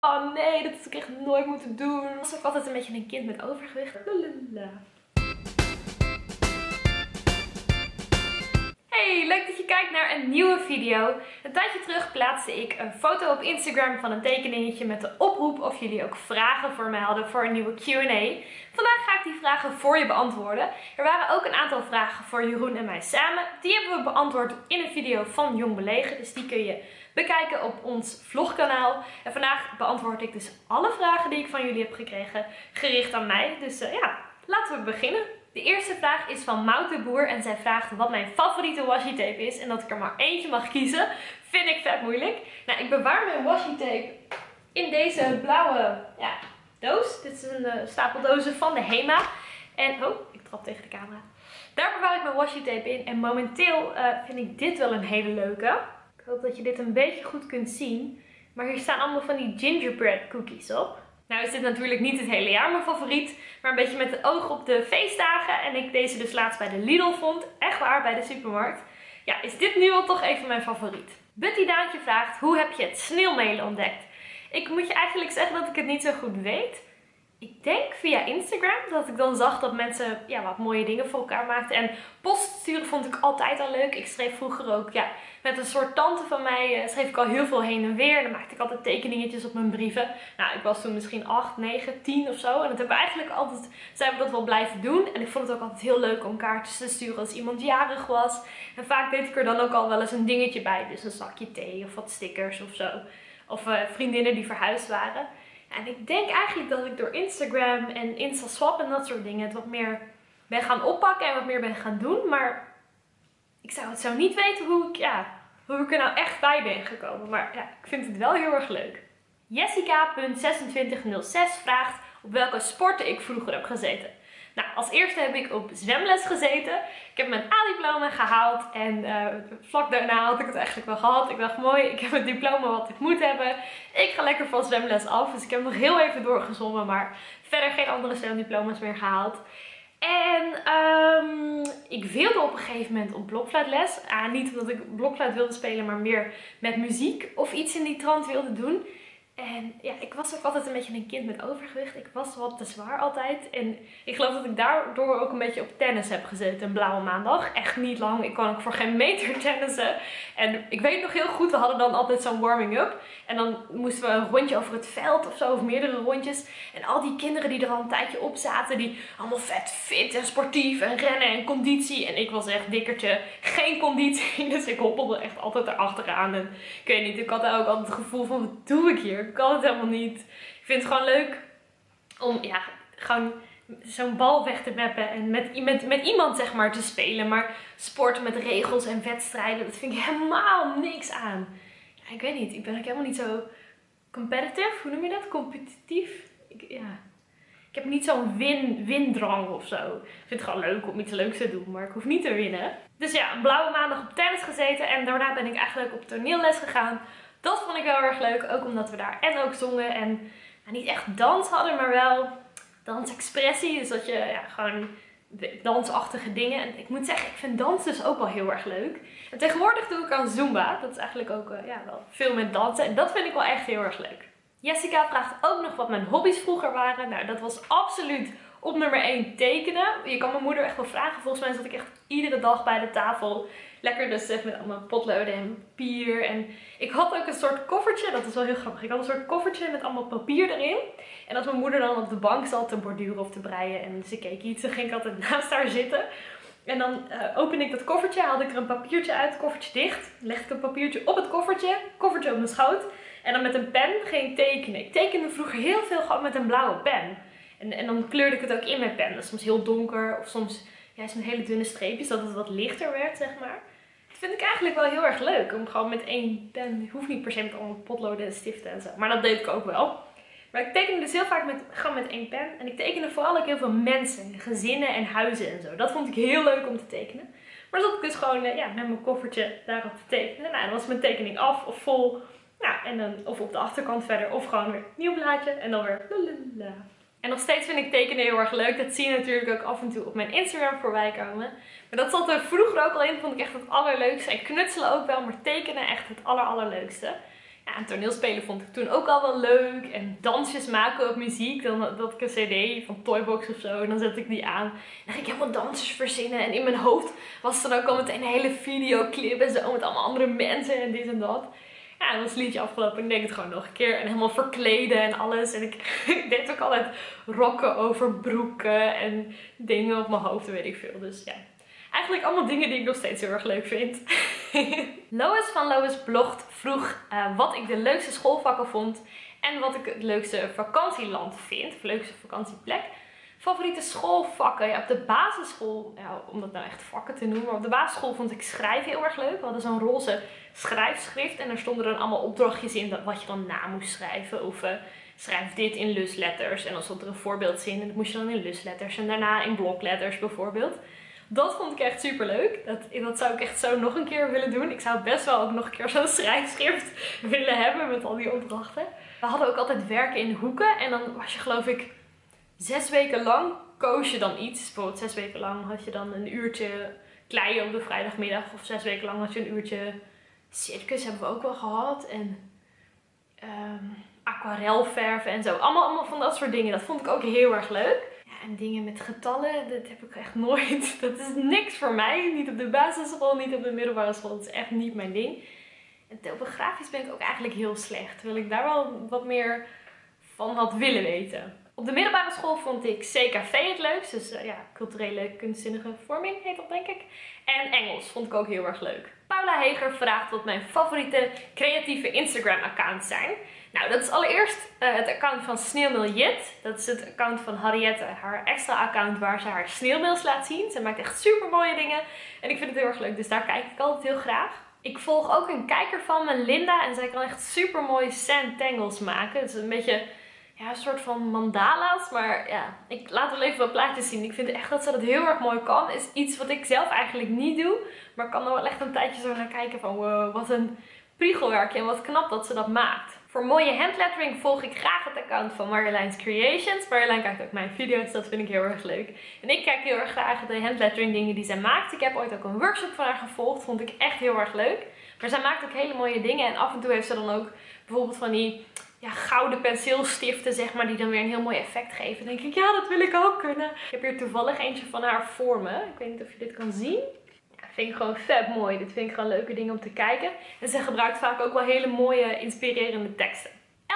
Oh nee, dat had ik echt nooit moeten doen. Ik was ook altijd een beetje een kind met overgewicht. Lalala. Hey, leuk dat je kijkt naar een nieuwe video. Een tijdje terug plaatste ik een foto op Instagram van een tekeningetje met de oproep of jullie ook vragen voor mij hadden voor een nieuwe Q&A. Vandaag ga ik die vragen voor je beantwoorden. Er waren ook een aantal vragen voor Jeroen en mij samen. Die hebben we beantwoord in een video van Jong Belegen, dus die kun je bekijken op ons vlogkanaal. En vandaag beantwoord ik dus alle vragen die ik van jullie heb gekregen, gericht aan mij. Dus ja, laten we beginnen. De eerste vraag is van Mout de Boer en zij vraagt wat mijn favoriete washi tape is en dat ik er maar eentje mag kiezen. Vind ik vet moeilijk. Nou, ik bewaar mijn washi tape in deze blauwe doos. Dit is een stapel dozen van de Hema. En, oh, ik trap tegen de camera. Daar bewaar ik mijn washi tape in en momenteel vind ik dit wel een hele leuke. Ik hoop dat je dit een beetje goed kunt zien. Maar hier staan allemaal van die gingerbread cookies op. Nou is dit natuurlijk niet het hele jaar mijn favoriet, maar een beetje met het oog op de feestdagen. En ik deze dus laatst bij de Lidl vond, echt waar, bij de supermarkt. Ja, is dit nu wel toch even mijn favoriet. Betty Daantje vraagt, hoe heb je het sneeuwmelen ontdekt? Ik moet je eigenlijk zeggen dat ik het niet zo goed weet. Ik denk via Instagram, dat ik dan zag dat mensen wat mooie dingen voor elkaar maakten. En post sturen vond ik altijd al leuk. Ik schreef vroeger ook, met een soort tante van mij schreef ik al heel veel heen en weer. Dan maakte ik altijd tekeningetjes op mijn brieven. Nou, ik was toen misschien 8, 9, 10 of zo. En dat hebben we eigenlijk altijd, zijn we dat wel blijven doen. En ik vond het ook altijd heel leuk om kaartjes te sturen als iemand jarig was. En vaak deed ik er dan ook al wel eens een dingetje bij. Dus een zakje thee of wat stickers of zo. Of vriendinnen die verhuisd waren. En ik denk eigenlijk dat ik door Instagram en Instaswap en dat soort dingen het wat meer ben gaan oppakken en wat meer ben gaan doen. Maar ik zou het zo niet weten hoe ik er nou echt bij ben gekomen. Maar ja, ik vind het wel heel erg leuk. Jessica.2606 vraagt op welke sporten ik vroeger heb gezeten. Nou, als eerste heb ik op zwemles gezeten. Ik heb mijn A-diploma gehaald en vlak daarna had ik het eigenlijk wel gehad. Ik dacht, mooi, ik heb het diploma wat ik moet hebben. Ik ga lekker van zwemles af, dus ik heb nog heel even doorgezwommen, maar verder geen andere zwemdiploma's meer gehaald. En ik wilde op een gegeven moment op blokfluitles. Niet omdat ik blokfluit wilde spelen, maar meer met muziek of iets in die trant wilde doen. En ja, ik was ook altijd een beetje een kind met overgewicht. Ik was wat te zwaar altijd. En ik geloof dat ik daardoor ook een beetje op tennis heb gezeten. Een blauwe maandag. Echt niet lang. Ik kon ook voor geen meter tennissen. En ik weet nog heel goed, we hadden dan altijd zo'n warming-up. En dan moesten we een rondje over het veld of zo. Of meerdere rondjes. En al die kinderen die er al een tijdje op zaten. Die allemaal vet fit en sportief en rennen en conditie. En ik was echt dikkertje. Geen conditie. Dus ik hoppelde echt altijd erachteraan. En ik weet niet, ik had ook altijd het gevoel van, wat doe ik hier? Ik kan het helemaal niet. Ik vind het gewoon leuk om gewoon zo'n bal weg te mappen en met iemand zeg maar te spelen. Maar sporten met regels en wedstrijden, dat vind ik helemaal niks aan. Ja, ik weet niet, ik ben ook helemaal niet zo competitive. Hoe noem je dat? Competitief? Ik heb niet zo'n windrang of zo. Ik vind het gewoon leuk om iets leuks te doen, maar ik hoef niet te winnen. Dus ja, een blauwe maandag op tennis gezeten en daarna ben ik eigenlijk op toneelles gegaan. Dat vond ik heel erg leuk, ook omdat we daar en ook zongen en niet echt dans hadden, maar wel dansexpressie. Dus dat je gewoon dansachtige dingen. En ik moet zeggen, ik vind dans dus ook wel heel erg leuk. En tegenwoordig doe ik aan Zumba. Dat is eigenlijk ook wel veel met dansen. En dat vind ik wel echt heel erg leuk. Jessica vraagt ook nog wat mijn hobby's vroeger waren. Nou, dat was absoluut op nummer 1 tekenen. Je kan mijn moeder echt wel vragen. Volgens mij zat ik echt iedere dag bij de tafel. Lekker dus met allemaal potloden en papier. En ik had ook een soort koffertje. Dat is wel heel grappig. Ik had een soort koffertje met allemaal papier erin. En als mijn moeder dan op de bank zat te borduren of te breien. En ze keek iets. Dan ging ik altijd naast haar zitten. En dan opende ik dat koffertje. Haalde ik er een papiertje uit. Koffertje dicht. Legde ik een papiertje op het koffertje. Koffertje op mijn schoot. En dan met een pen ging ik tekenen. Ik tekende vroeger heel veel gewoon met een blauwe pen. En dan kleurde ik het ook in mijn pen. Dat is soms heel donker. Of soms juist met hele dunne streepjes. Dat het wat lichter werd, zeg maar. Dat vind ik eigenlijk wel heel erg leuk. Om gewoon met één pen. Ik hoef niet per se met allemaal potloden en stiften en zo. Maar dat deed ik ook wel. Maar ik tekende dus heel vaak gewoon met één pen. En ik tekende vooral ook heel veel mensen. Gezinnen en huizen en zo. Dat vond ik heel leuk om te tekenen. Maar dan zat ik dus gewoon met mijn koffertje daarop te tekenen. Nou, dan was mijn tekening af of vol. Ja, en dan of op de achterkant verder. Of gewoon weer een nieuw blaadje. En dan weer lalala. En nog steeds vind ik tekenen heel erg leuk. Dat zie je natuurlijk ook af en toe op mijn Instagram voorbij komen. Maar dat zat er vroeger ook al in. Vond ik echt het allerleukste. En knutselen ook wel. Maar tekenen echt het allerleukste. Ja, en toneelspelen vond ik toen ook al wel leuk. En dansjes maken op muziek. Dan had ik een cd van Toybox of zo. En dan zette ik die aan. En dan ging ik helemaal dansjes verzinnen. En in mijn hoofd was dan ook al meteen een hele videoclip en zo. Met allemaal andere mensen en dit en dat. Ja, en dan was het liedje afgelopen. En ik deed het gewoon nog een keer. En helemaal verkleden en alles. En ik deed ook altijd rokken over broeken. En dingen op mijn hoofd, weet ik veel. Dus ja. Eigenlijk allemaal dingen die ik nog steeds heel erg leuk vind. Lois van Lois Blogt vroeg wat ik de leukste schoolvakken vond. En wat ik het leukste vakantieland vind. Of leukste vakantieplek. Favoriete schoolvakken? Ja, op de basisschool, ja, om dat nou echt vakken te noemen. Maar op de basisschool vond ik schrijven heel erg leuk. We hadden zo'n roze schrijfschrift. En daar stonden dan allemaal opdrachtjes in wat je dan na moest schrijven. Of schrijf dit in lusletters. En dan stond er een voorbeeldzin. En dat moest je dan in lusletters. En daarna in blokletters bijvoorbeeld. Dat vond ik echt super leuk. Dat zou ik echt zo nog een keer willen doen. Ik zou best wel ook nog een keer zo'n schrijfschrift willen hebben met al die opdrachten. We hadden ook altijd werken in hoeken. En dan was je geloof ik 6 weken lang koos je dan iets. Bijvoorbeeld 6 weken lang had je dan een uurtje kleien op de vrijdagmiddag. Of 6 weken lang had je een uurtje circus, hebben we ook wel gehad. En aquarelverven en zo. Allemaal van dat soort dingen. Dat vond ik ook heel erg leuk. Ja, en dingen met getallen, dat heb ik echt nooit. Dat is niks voor mij. Niet op de basisschool, niet op de middelbare school. Dat is echt niet mijn ding. En topografisch ben ik ook eigenlijk heel slecht. Terwijl ik daar wel wat meer van had willen weten. Op de middelbare school vond ik CKV het leukst. Dus ja, culturele kunstzinnige vorming heet dat denk ik. En Engels vond ik ook heel erg leuk. Paula Heger vraagt wat mijn favoriete creatieve Instagram accounts zijn. Nou, dat is allereerst het account van Sneeuwmeeljit. Dat is het account van Harriette, haar extra account waar ze haar sneeuwmeels laat zien. Ze maakt echt super mooie dingen. En ik vind het heel erg leuk, dus daar kijk ik altijd heel graag. Ik volg ook een kijker van me, Linda. En zij kan echt super mooie sandtangles maken. Het is een beetje, ja, een soort van mandala's. Maar ja, ik laat wel even wat plaatjes zien. Ik vind echt dat ze dat heel erg mooi kan. Is iets wat ik zelf eigenlijk niet doe. Maar ik kan er wel echt een tijdje zo naar kijken van wow, wat een priegelwerkje. En wat knap dat ze dat maakt. Voor mooie handlettering volg ik graag het account van Marjoleins Creations. Marjolein kijkt ook mijn video's, dat vind ik heel erg leuk. En ik kijk heel erg graag de handlettering dingen die zij maakt. Ik heb ooit ook een workshop van haar gevolgd, vond ik echt heel erg leuk. Maar zij maakt ook hele mooie dingen en af en toe heeft ze dan ook bijvoorbeeld van die gouden penseelstiften, zeg maar, die dan weer een heel mooi effect geven. Dan denk ik, ja, dat wil ik ook kunnen. Ik heb hier toevallig eentje van haar voor me. Ik weet niet of je dit kan zien. Vind ik gewoon vet mooi. Dit vind ik gewoon leuke dingen om te kijken. En ze gebruikt vaak ook wel hele mooie, inspirerende teksten.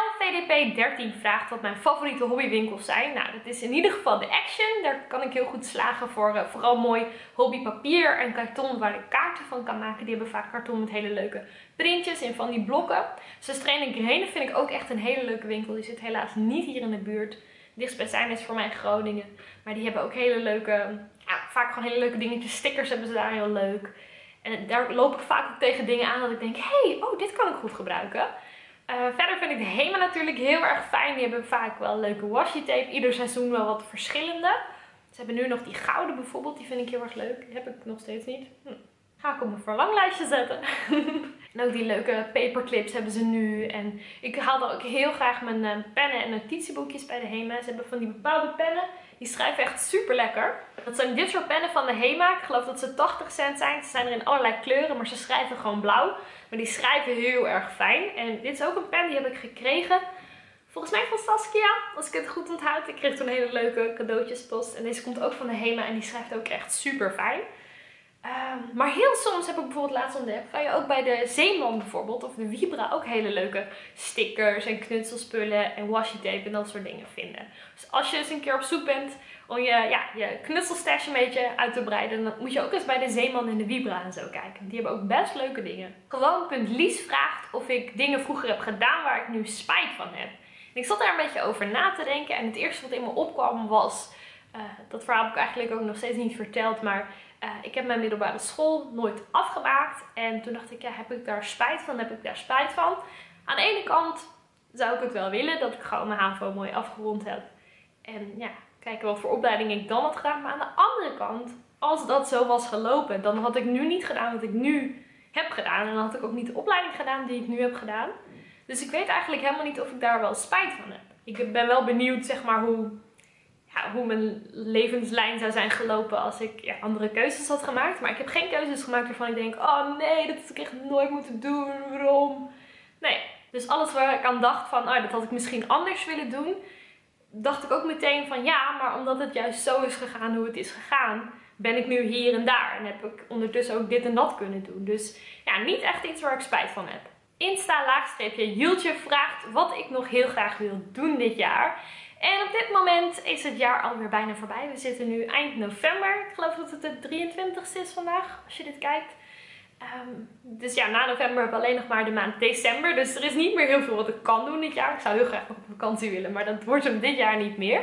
LVDP13 vraagt wat mijn favoriete hobbywinkels zijn. Nou, dat is in ieder geval de Action. Daar kan ik heel goed slagen voor vooral mooi hobbypapier en karton waar ik kaarten van kan maken. Die hebben vaak karton met hele leuke printjes in van die blokken. Sustrain & Grain vind ik ook echt een hele leuke winkel. Die zit helaas niet hier in de buurt. Dichtstbijzijn is voor mij Groningen. Maar die hebben ook hele leuke, vaak gewoon hele leuke dingetjes. Stickers hebben ze daar heel leuk. En daar loop ik vaak ook tegen dingen aan dat ik denk, hey, oh, dit kan ik goed gebruiken. Verder vind ik de Hema natuurlijk heel erg fijn. Die hebben vaak wel leuke washi tape. Ieder seizoen wel wat verschillende. Ze hebben nu nog die gouden bijvoorbeeld. Die vind ik heel erg leuk. Die heb ik nog steeds niet. Ga ik op mijn verlanglijstje zetten. En ook die leuke paperclips hebben ze nu. En ik haalde ook heel graag mijn pennen en notitieboekjes bij de Hema. Ze hebben van die bepaalde pennen. Die schrijven echt super lekker. Dat zijn dit soort pennen van de Hema. Ik geloof dat ze 80 cent zijn. Ze zijn er in allerlei kleuren, maar ze schrijven gewoon blauw. Maar die schrijven heel erg fijn. En dit is ook een pen, die heb ik gekregen. Volgens mij van Saskia, als ik het goed onthoud. Ik kreeg toen een hele leuke cadeautjespost. En deze komt ook van de Hema en die schrijft ook echt super fijn. Maar heel soms heb ik bijvoorbeeld laatst ontdekt, kan je ook bij de Zeeman bijvoorbeeld of de Vibra ook hele leuke stickers en knutselspullen en washi tape en dat soort dingen vinden. Dus als je eens een keer op zoek bent om je knutselstash een beetje uit te breiden, dan moet je ook eens bij de Zeeman en de Vibra en zo kijken. Die hebben ook best leuke dingen. Gewoon.Lies vraagt of ik dingen vroeger heb gedaan waar ik nu spijt van heb. En ik zat daar een beetje over na te denken en het eerste wat in me opkwam was, dat verhaal heb ik eigenlijk ook nog steeds niet verteld, maar ik heb mijn middelbare school nooit afgemaakt. En toen dacht ik, ja, heb ik daar spijt van? Heb ik daar spijt van? Aan de ene kant zou ik het wel willen, dat ik gewoon mijn HAVO mooi afgerond heb. En ja, kijken wat voor opleiding ik dan had gedaan. Maar aan de andere kant, als dat zo was gelopen, dan had ik nu niet gedaan wat ik nu heb gedaan. En dan had ik ook niet de opleiding gedaan die ik nu heb gedaan. Dus ik weet eigenlijk helemaal niet of ik daar wel spijt van heb. Ik ben wel benieuwd, zeg maar, hoe mijn levenslijn zou zijn gelopen als ik andere keuzes had gemaakt. Maar ik heb geen keuzes gemaakt waarvan ik denk, oh nee, dat had ik echt nooit moeten doen. Waarom? Nee, Dus alles waar ik aan dacht van, oh, dat had ik misschien anders willen doen, dacht ik ook meteen van ja, maar omdat het juist zo is gegaan hoe het is gegaan, ben ik nu hier en daar. En heb ik ondertussen ook dit en dat kunnen doen. Dus ja, niet echt iets waar ik spijt van heb. Insta-Jultje vraagt wat ik nog heel graag wil doen dit jaar. En op dit moment is het jaar alweer bijna voorbij. We zitten nu eind november. Ik geloof dat het de 23e is vandaag, als je dit kijkt. Dus ja, na november heb ik alleen nog maar de maand december. Dus er is niet meer heel veel wat ik kan doen dit jaar. Ik zou heel graag nog op vakantie willen, maar dat wordt hem dit jaar niet meer.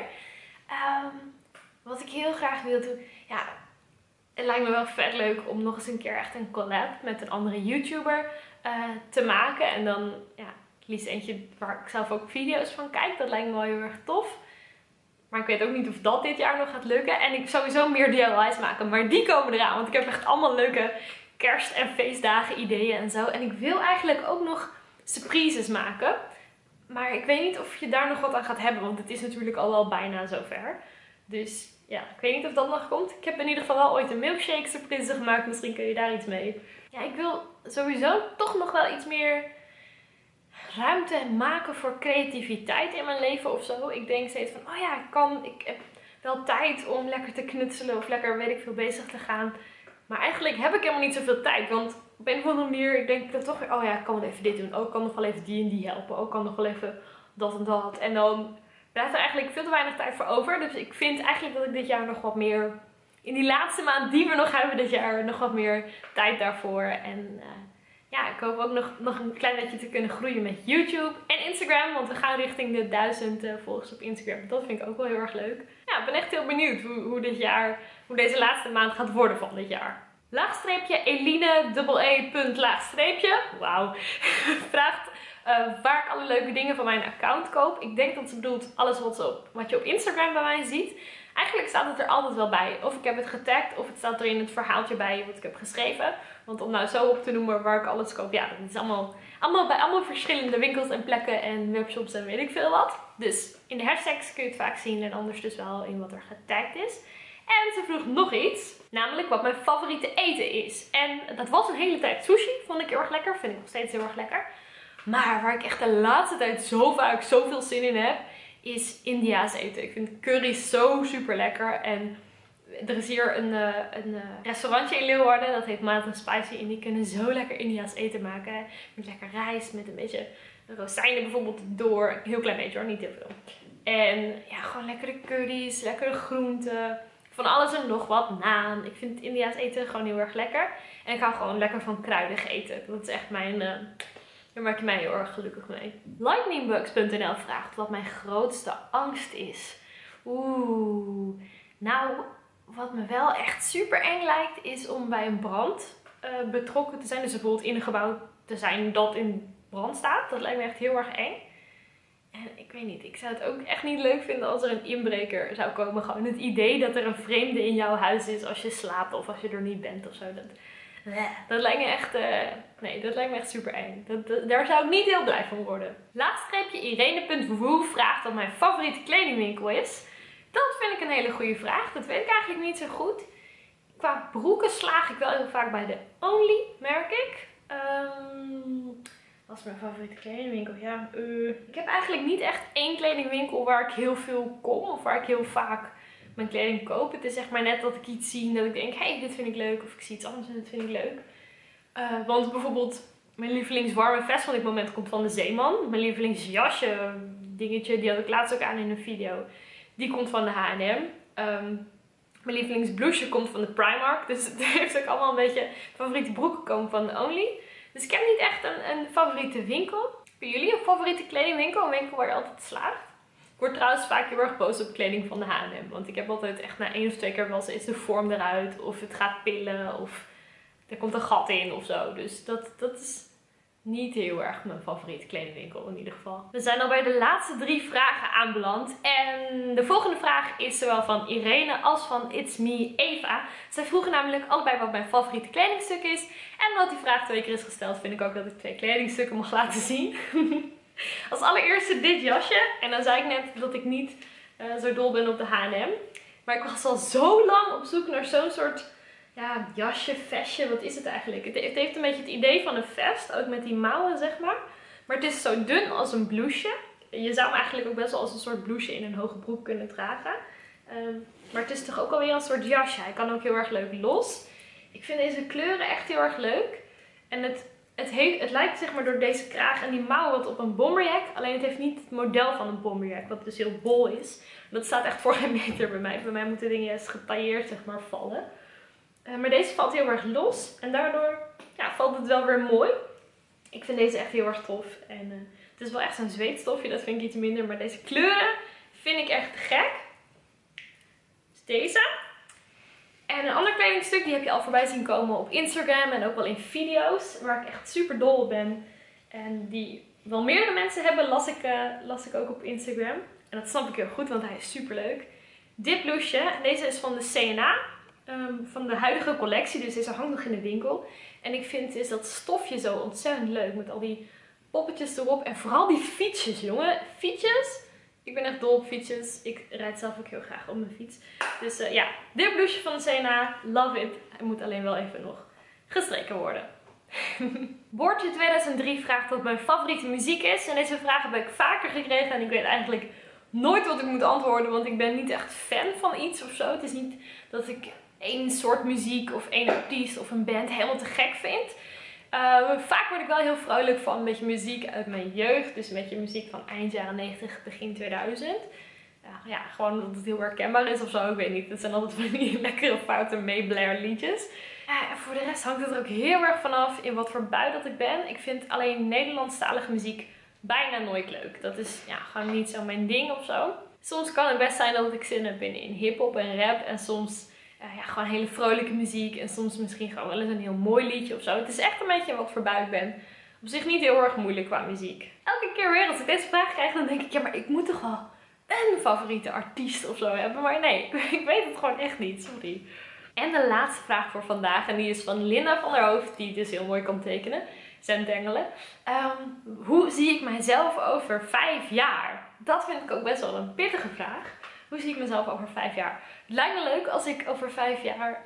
Wat ik heel graag wil doen. Ja, het lijkt me wel vet leuk om nog eens een keer echt een collab met een andere YouTuber te maken. En dan ja, het liefst eentje waar ik zelf ook video's van kijk. Dat lijkt me wel heel erg tof. Maar ik weet ook niet of dat dit jaar nog gaat lukken. En ik sowieso meer DIY's maken. Maar die komen eraan. Want ik heb echt allemaal leuke kerst- en feestdagen ideeën en zo. En ik wil eigenlijk ook nog surprises maken. Maar ik weet niet of je daar nog wat aan gaat hebben. Want het is natuurlijk al wel bijna zover. Dus ja, ik weet niet of dat nog komt. Ik heb in ieder geval wel ooit een milkshake surprise gemaakt. Misschien kun je daar iets mee. Ja, ik wil sowieso toch nog wel iets meer ruimte maken voor creativiteit in mijn leven of zo. Ik denk steeds van, oh ja, ik heb wel tijd om lekker te knutselen of lekker, weet ik veel, bezig te gaan. Maar eigenlijk heb ik helemaal niet zoveel tijd. Want op een of andere manier, ik denk dan toch weer, oh ja, ik kan wel even dit doen. Oh, ik kan nog wel even die en die helpen. Oh, ik kan nog wel even dat en dat. En dan blijft er eigenlijk veel te weinig tijd voor over. Dus ik vind eigenlijk dat ik dit jaar nog wat meer, in die laatste maand die we nog hebben dit jaar, nog wat meer tijd daarvoor. En ja, ik hoop ook nog een klein beetje te kunnen groeien met YouTube en Instagram. Want we gaan richting de 1000 volgers op Instagram. Dat vind ik ook wel heel erg leuk. Ja, ik ben echt heel benieuwd hoe dit jaar, hoe deze laatste maand gaat worden van dit jaar. Laagstreepje Eline, laagstreepje, wauw, vraagt waar ik alle leuke dingen van mijn account koop. Ik denk dat ze bedoelt alles wat je op Instagram bij mij ziet. Eigenlijk staat het er altijd wel bij. Of ik heb het getagd of het staat er in het verhaaltje bij wat ik heb geschreven. Want om nou zo op te noemen waar ik alles koop, ja, dat is allemaal bij allemaal verschillende winkels en plekken en webshops en weet ik veel wat. Dus in de hashtags kun je het vaak zien en anders dus wel in wat er getagd is. En ze vroeg nog iets, namelijk wat mijn favoriete eten is. En dat was een hele tijd sushi, vond ik heel erg lekker, vind ik nog steeds heel erg lekker. Maar waar ik echt de laatste tijd zo vaak zoveel zin in heb, is Indiaas eten. Ik vind curry zo super lekker. En er is hier een restaurantje in Leeuwarden, dat heet Mild & Spicy. En die kunnen zo lekker Indiaas eten maken. Met lekker rijst, met een beetje rozijnen bijvoorbeeld door. Een heel klein beetje hoor, niet heel veel. En ja, gewoon lekkere curry's, lekkere groenten. Van alles en nog wat, naan. Ik vind Indiaas eten gewoon heel erg lekker. En ik hou gewoon lekker van kruidig eten. Dat is echt mijn... Daar maak je mij heel erg gelukkig mee. Lightningbugs.nl vraagt wat mijn grootste angst is. Nou, wat me wel echt super eng lijkt is om bij een brand betrokken te zijn. Dus bijvoorbeeld in een gebouw te zijn dat in brand staat. Dat lijkt me echt heel erg eng. En ik weet niet, ik zou het ook echt niet leuk vinden als er een inbreker zou komen. Gewoon het idee dat er een vreemde in jouw huis is als je slaapt of als je er niet bent of zo. Dat lijkt me echt, nee, dat lijkt me echt super eng. Daar zou ik niet heel blij van worden. Laatstreepje Irene.woe vraagt wat mijn favoriete kledingwinkel is. Dat vind ik een hele goede vraag. Dat weet ik eigenlijk niet zo goed. Qua broeken slaag ik wel heel vaak bij de Only, merk ik. Wat is mijn favoriete kledingwinkel? Ja, ik heb eigenlijk niet echt één kledingwinkel waar ik heel veel kom. Of waar ik heel vaak mijn kleding koop. Het is zeg maar net dat ik iets zie en dat ik denk, hey, dit vind ik leuk. Of ik zie iets anders en dat vind ik leuk. Want bijvoorbeeld mijn lievelingswarme vest van dit moment komt van de Zeeman. Mijn lievelingsjasje dingetje, die had ik laatst ook aan in een video. Die komt van de H&M. Mijn lievelingsblouseje komt van de Primark. Dus het heeft ook allemaal een beetje favoriete broeken komen van de Only. Dus ik heb niet echt een favoriete winkel. Hebben jullie een favoriete kledingwinkel? Een winkel waar je altijd slaagt? Ik word trouwens vaak heel erg boos op kleding van de H&M. Want ik heb altijd echt na 1 of 2 keer wel eens de vorm eruit. Of het gaat pillen. Of er komt een gat in of zo. Dus dat is niet heel erg mijn favoriete kledingwinkel in ieder geval. We zijn al bij de laatste 3 vragen aanbeland. En de volgende vraag is zowel van Irene als van It's Me Eva. Zij vroegen namelijk allebei wat mijn favoriete kledingstuk is. En omdat die vraag 2 keer is gesteld, vind ik ook dat ik 2 kledingstukken mag laten zien. Als allereerste dit jasje. En dan zei ik net dat ik niet zo dol ben op de H&M. Maar ik was al zo lang op zoek naar zo'n soort jasje, vestje. Wat is het eigenlijk? Het heeft een beetje het idee van een vest. Ook met die mouwen, zeg maar. Maar het is zo dun als een blouseje. Je zou hem eigenlijk ook best wel als een soort blouseje in een hoge broek kunnen dragen. Maar het is toch ook alweer een soort jasje. Hij kan ook heel erg leuk los. Ik vind deze kleuren echt heel erg leuk. En het lijkt zeg maar door deze kraag en die mouw wat op een bomberjack. Alleen het heeft niet het model van een bomberjack. Wat dus heel bol is. Dat staat echt voor geen meter bij mij. Bij mij moeten dingen juist getailleerd zeg maar vallen. Maar deze valt heel erg los. En daardoor ja, valt het wel weer mooi. Ik vind deze echt heel erg tof. En het is wel echt zo'n zweetstofje. Dat vind ik iets minder. Maar deze kleuren vind ik echt gek. Dus deze. En een ander kledingstuk, die heb je al voorbij zien komen op Instagram en ook wel in video's. Waar ik echt super dol op ben. En die wel meerdere mensen hebben, las ik ook op Instagram. En dat snap ik heel goed, want hij is super leuk. Dit blouseje, deze is van de C&A. Van de huidige collectie, dus deze hangt nog in de winkel. En ik vind is dat stofje zo ontzettend leuk. Met al die poppetjes erop. En vooral die fietsjes, jongen. Fietsjes. Ik ben echt dol op fietsjes. Ik rijd zelf ook heel graag op mijn fiets. Dus ja, dit blouseje van de C&A. Love it. Hij moet alleen wel even nog gestreken worden. Boortje 2003 vraagt wat mijn favoriete muziek is. En deze vraag heb ik vaker gekregen. En ik weet eigenlijk nooit wat ik moet antwoorden. Want ik ben niet echt fan van iets of zo. Het is niet dat ik één soort muziek of één artiest of een band helemaal te gek vind. Vaak word ik wel heel vrolijk van een beetje muziek uit mijn jeugd. Dus een beetje muziek van eind jaren 90, begin 2000. Ja, gewoon omdat het heel herkenbaar is of zo. Ik weet niet. Het zijn altijd van die lekkere foute meeblair liedjes. Voor de rest hangt het er ook heel erg vanaf in wat voor bui dat ik ben. Ik vind alleen Nederlandstalige muziek bijna nooit leuk. Dat is ja, gewoon niet zo mijn ding of zo. Soms kan het best zijn dat ik zin heb in hiphop en rap. En soms ja, gewoon hele vrolijke muziek. En soms misschien gewoon wel eens een heel mooi liedje of zo. Het is echt een beetje wat voor bui ik ben. Op zich niet heel erg moeilijk qua muziek. Elke keer weer als ik deze vraag krijg, dan denk ik, ja, maar ik moet toch wel een favoriete artiest of zo hebben. Maar nee, ik weet het gewoon echt niet. Sorry. En de laatste vraag voor vandaag. En die is van Linda van der Hoofd. Die dus heel mooi kan tekenen. Zendengelen. Hoe zie ik mijzelf over 5 jaar? Dat vind ik ook best wel een pittige vraag. Hoe zie ik mezelf over 5 jaar? Het lijkt me leuk als ik over 5 jaar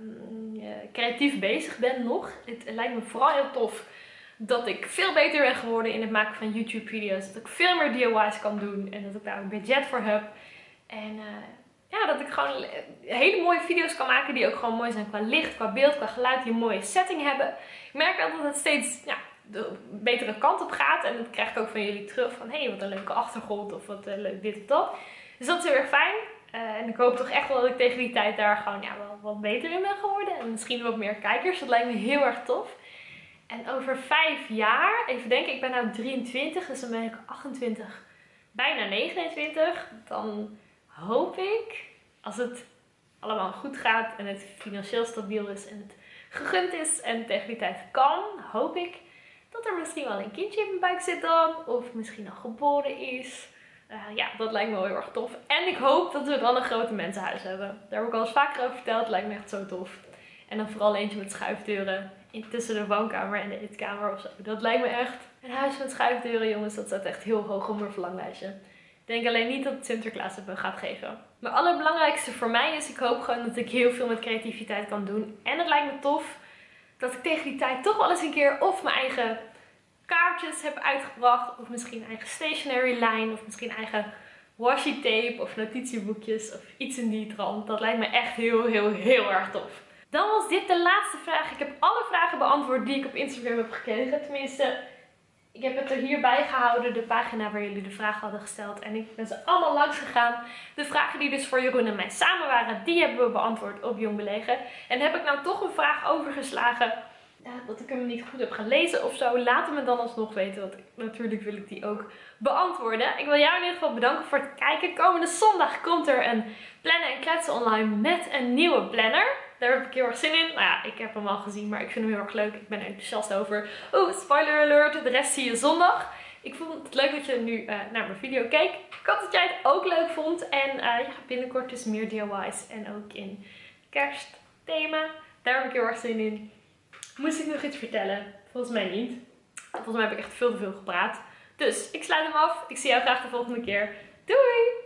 creatief bezig ben nog. Het lijkt me vooral heel tof dat ik veel beter ben geworden in het maken van YouTube video's. Dat ik veel meer DIY's kan doen. En dat ik daar een budget voor heb. En ja, dat ik gewoon hele mooie video's kan maken die ook gewoon mooi zijn qua licht, qua beeld, qua geluid. Die een mooie setting hebben. Ik merk dat het steeds ja, de betere kant op gaat. En dat krijg ik ook van jullie terug. Van hey, wat een leuke achtergrond. Of wat leuk dit of dat. Dus dat is heel erg fijn. En ik hoop toch echt wel dat ik tegen die tijd daar gewoon ja, wel wat beter in ben geworden. En misschien wat meer kijkers. Dat lijkt me heel erg tof. En over 5 jaar, even denken, ik ben nu 23, dus dan ben ik 28, bijna 29. Dan hoop ik, als het allemaal goed gaat en het financieel stabiel is en het gegund is en tegen die tijd kan, hoop ik dat er misschien wel een kindje in mijn buik zit dan. Of misschien al geboren is. Ja, dat lijkt me wel heel erg tof. En ik hoop dat we dan een grote mensenhuis hebben. Daar heb ik al eens vaker over verteld. Het lijkt me echt zo tof. En dan vooral eentje met schuifdeuren tussen de woonkamer en de eetkamer of zo. Dat lijkt me echt. Een huis met schuifdeuren, jongens, dat staat echt heel hoog op mijn verlanglijstje. Ik denk alleen niet dat het Sinterklaas het me gaat geven. Maar het allerbelangrijkste voor mij is, ik hoop gewoon dat ik heel veel met creativiteit kan doen. En het lijkt me tof dat ik tegen die tijd toch wel eens een keer of mijn eigen kaartjes heb uitgebracht. Of misschien een eigen stationery lijn. Of misschien eigen washi tape of notitieboekjes of iets in die trant. Dat lijkt me echt heel erg tof. Dan was dit de laatste vraag. Ik heb alle vragen beantwoord die ik op Instagram heb gekregen. Tenminste, ik heb het er hierbij gehouden, de pagina waar jullie de vragen hadden gesteld. En ik ben ze allemaal langs gegaan. De vragen die dus voor Jeroen en mij samen waren, die hebben we beantwoord op Jong Belegen. En heb ik nou toch een vraag overgeslagen, dat ik hem niet goed heb gelezen of zo, laat het me dan alsnog weten. Want natuurlijk wil ik die ook beantwoorden. Ik wil jou in ieder geval bedanken voor het kijken. Komende zondag komt er een plannen en kletsen online met een nieuwe planner. Daar heb ik heel erg zin in. Nou ja, ik heb hem al gezien, maar ik vind hem heel erg leuk. Ik ben er enthousiast over. Oeh, spoiler alert. De rest zie je zondag. Ik vond het leuk dat je nu naar mijn video keek. Ik hoop dat jij het ook leuk vond. En ja, binnenkort dus meer DIY's. En ook in kerstthema. Daar heb ik heel erg zin in. Moest ik nog iets vertellen? Volgens mij niet. Volgens mij heb ik echt veel te veel gepraat. Dus ik sluit hem af. Ik zie jou graag de volgende keer. Doei!